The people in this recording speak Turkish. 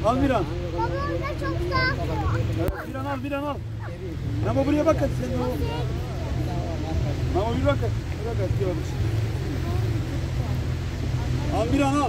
Al bir an. Baba orada çok sağ. Evet, bir an al. Ama buraya bak hadi sen de o. Ama bir bak hadi. Bir bak hadi görmüş. Al bir an al.